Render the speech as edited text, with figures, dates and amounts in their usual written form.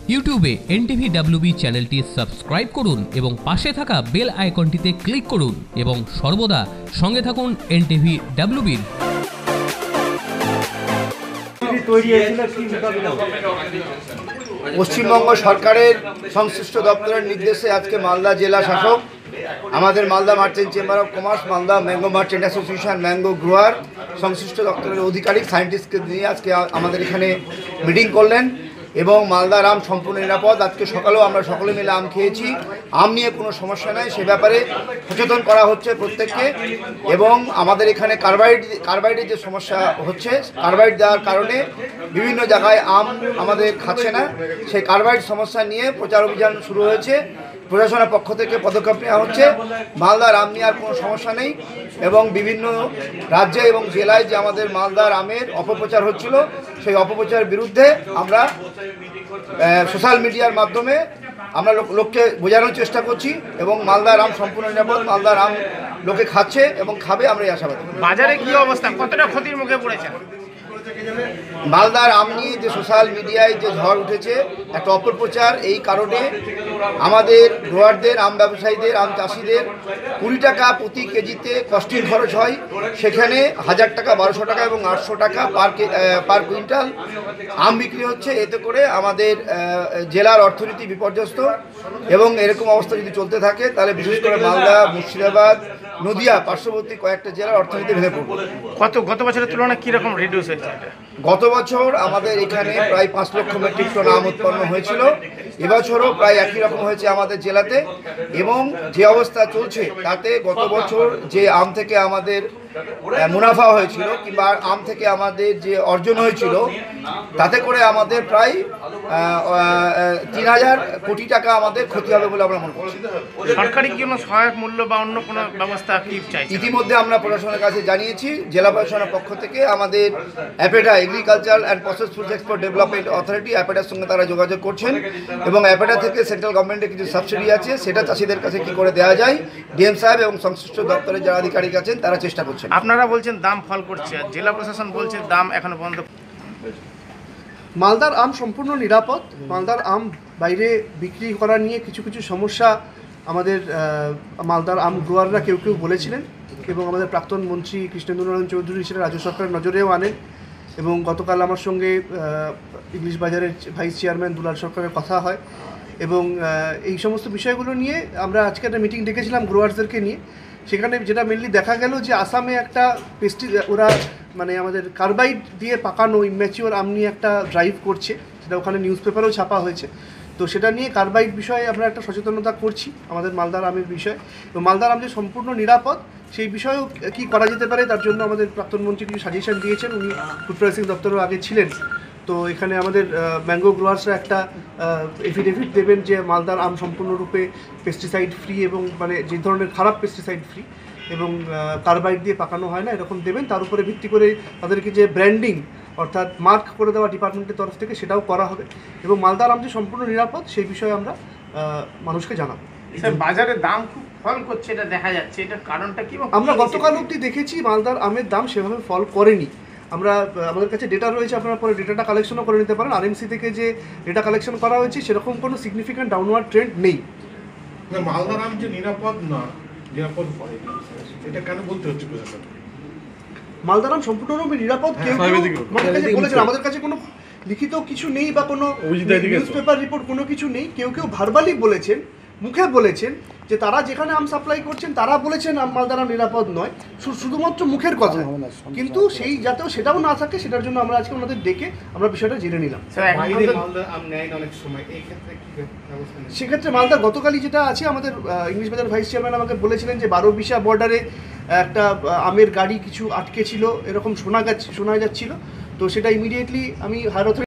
ইউটিউবে NTV WB চ্যানেলটি subscribe করুন এবং পাশে থাকা বেল আইকনটিতে ক্লিক করুন এবং সর্বদা সঙ্গে থাকুন এনটিভি ডাব্লিউবির। পশ্চিমবঙ্গ সরকারের সংশ্লিষ্ট দপ্তরের নির্দেশে আজকে মালদা জেলা শাসক আমাদের Malda merchant chamber of commerce, Malda mango merchant association, mango grower সংশ্লিষ্ট দপ্তরের আধিকারিক সায়েন্টিস্টকে নিয়ে আজকে আমাদের এখানে মিটিং করলেন এবং মালদার আম সম্পূর্ণ নিরাপদ। আজকে সকালেও আমরা সকলে মিলে আম খেয়েছি, আম নিয়ে কোনো সমস্যা নাই, সে ব্যাপারে সচেতন করা হচ্ছে প্রত্যেককে। এবং আমাদের এখানে কার্বাইডের যে সমস্যা হচ্ছে, কার্বাইড দেওয়ার কারণে বিভিন্ন জায়গায় আম আমাদের খাচ্ছে না, সেই কার্বাইড সমস্যা নিয়ে প্রচার অভিযান শুরু হয়েছে। প্রশাসনের পক্ষ থেকে পদক্ষেপ নেওয়া হচ্ছে, মালদার আম নিয়ে আর কোনো সমস্যা নেই। এবং বিভিন্ন রাজ্যে এবং জেলায় যে আমাদের মালদার আমের অপপ্রচার হচ্ছিল, সেই অপপ্রচারের বিরুদ্ধে আমরা সোশ্যাল মিডিয়ার মাধ্যমে আমরা লোককে বোঝানোর চেষ্টা করছি এবং মালদার আম সম্পূর্ণ নিরাপদ, মালদার আম লোকে খাচ্ছে এবং খাবে, আমরা এই আশাবাদী। বাজারে কি অবস্থা, কতটা ক্ষতির মুখে পড়েছে? মালদার আম নিয়ে যে সোশ্যাল মিডিয়ায় যে ঝড় উঠেছে, একটা অপপ্রচার, এই কারণে আমাদের গ্রোয়ারদের, আম ব্যবসায়ীদের, আম চাষিদের 20 টাকা প্রতি কেজিতে কস্টিং খরচ হয়, সেখানে 1000 টাকা, 1200 টাকা এবং 800 টাকা পার কুইন্টাল আম বিক্রি হচ্ছে। এতে করে আমাদের জেলার অর্থনীতি বিপর্যস্ত এবং এরকম অবস্থা যদি চলতে থাকে তাহলে বিশেষ করে মালদা, মুর্শিদাবাদ, নদিয়া পার্শ্ববর্তী কয়েকটা জেলার অর্থনীতি ভেঙে পড়বে। গত বছরের তুলনায় কীরকম রিডিউস হয়েছে? গত বছর আমাদের এখানে প্রায় 5 লক্ষ মেট্রিক টন আম উৎপন্ন হয়েছিল, এবছরও প্রায় একই রকম হয়েছে আমাদের জেলাতে। এবং যে অবস্থা চলছে তাতে গত বছর যে আম থেকে আমাদের মুনাফা হয়েছিল কিংবা আম থেকে আমাদের যে অর্জন হয়েছিল, তাতে করে আমাদের প্রায় 3000 কোটি টাকা আমাদের ক্ষতি হবে বলে আমরা মনে করছি। সরকারি কোনো সহায়ক মূল্য বা অন্য কোনো ব্যবস্থা কি চাই? ইতিমধ্যে আমরা প্রশাসনের কাছে জানিয়েছি, জেলা প্রশাসনের পক্ষ থেকে আমাদের APEDA, agriculture and process food export development authority, অ্যাপেডার সঙ্গে তারা যোগাযোগ করছেন এবং অ্যাপেডা থেকে সেন্ট্রাল গভর্নমেন্টের কিছু সাবসিডি আছে, সেটা চাষিদের কাছে কী করে দেওয়া যায়, ডিএম সাহেব এবং সংশ্লিষ্ট দপ্তরের যারা আধিকারিক আছেন তারা চেষ্টা করছেন। আপনারা বলছেন দাম ফল করছে, আর জেলা প্রশাসন বলছে দাম এখনো বন্ধ। মালদার আম সম্পূর্ণ নিরাপদ। মালদার আম বাইরে বিক্রি করা নিয়ে কিছু কিছু সমস্যা আমাদের মালদার আম গ্রোয়াররা কেউ বলেছিলেন এবং আমাদের প্রাক্তন মন্ত্রী কৃষ্ণেন্দু নারায়ণ চৌধুরী সেটা রাজ্য সরকারের নজরেও আনেন। এবং গতকাল আমার সঙ্গে ইংলিশ বাজারের ভাইস চেয়ারম্যান দুলাল সরকারের কথা হয় এবং এই সমস্ত বিষয়গুলো নিয়ে আমরা আজকে একটা মিটিং ডেকেছিলাম গ্রোয়ার্সদেরকে নিয়ে। সেখানে যেটা মেনলি দেখা গেল যে আসামে একটা ওরা মানে আমাদের কার্বাইড দিয়ে পাকানো ইম্যাচিওর আম নিয়ে একটা ড্রাইভ করছে, সেটা ওখানে নিউজ পেপারেও ছাপা হয়েছে। তো সেটা নিয়ে কার্বাইড বিষয়ে আমরা একটা সচেতনতা করছি আমাদের মালদার আমের বিষয়ে। এবং মালদার আম যে সম্পূর্ণ নিরাপদ সেই বিষয়েও কী করা যেতে পারে তার জন্য আমাদের প্রাক্তন মন্ত্রী কিছু সাজেশন দিয়েছেন, উনি ফুড প্রসেসিং দপ্তরেও আগে ছিলেন। তো এখানে আমাদের ম্যাঙ্গো গ্রোয়ার্সরা একটা এফিডেভিট দেবেন যে মালদার আম সম্পূর্ণরূপে পেস্টিসাইড ফ্রি এবং মানে যে ধরনের খারাপ পেস্টিসাইড ফ্রি এবং কার্বাইড দিয়ে পাকানো হয় না, এরকম দেবেন। তার উপরে ভিত্তি করে তাদেরকে যে ব্র্যান্ডিং অর্থাৎ মার্ক করে দেওয়া ডিপার্টমেন্টের তরফ থেকে সেটাও করা হবে এবং মালদার আম যে সম্পূর্ণ নিরাপদ সেই বিষয়ে আমরা মানুষকে জানাবো। বাজারে দাম খুব ফল করছে, এটা দেখা যাচ্ছে, এটার কারণটা কি? আমরা গতকাল অবধি দেখেছি মালদার আমের দাম সেভাবে ফল করেনি। আমাদের কাছে ডেটা রয়েছে, আপনারা পরে ডেটাটা কালেকশনও করে নিতে পারেন। আরএমসি থেকে যে ডেটা কালেকশন করা হয়েছে সেরকম কোনো সিগনিফিক্যান্ট ডাউনওয়ার্ড ট্রেন্ড নেই। মালদার আম যে নিরাপদ না, নিরাপদ হয় এটা কেন বলতে হচ্ছে প্রশাসন? মালদার আম সম্পূর্ণরূপে নিরাপদ। কেউ বলেছেন, আমাদের কাছে কোনো লিখিত কিছু নেই বা কোনো নিউজ পেপার রিপোর্ট কোনো কিছু নেই। কেউ ভার্বালি বলেছেন, মুখে বলেছেন যে তারা যেখানে আম সাপ্লাই করছেন তারা বলেছেন মালদার আম নিরাপদ নয়, শুধুমাত্র মুখের কথা। কিন্তু সেই যাতেও সেটাও না থাকে সেটার জন্য আমরা আজকে ওনাদের ডেকে আমরা বিষয়টা জেনে নিলাম। সেক্ষেত্রে মালদা গতকালই যেটা আছে, আমাদের ইংলিশ বাজার ভাইস চেয়ারম্যান আমাকে বলেছিলেন যে 12-বিশা বর্ডারে একটা আমের গাড়ি কিছু আটকে ছিল, এরকম শোনা যাচ্ছিল। তো সেটা ইমিডিয়েটলি আমি হায়ার অথরিটি